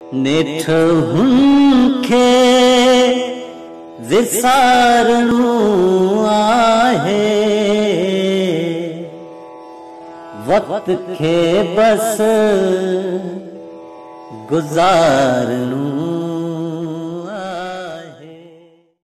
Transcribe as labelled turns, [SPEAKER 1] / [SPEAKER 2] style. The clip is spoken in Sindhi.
[SPEAKER 1] नेठ हुनखे विसारणो आहे, वक्त खे बस गुज़ारणो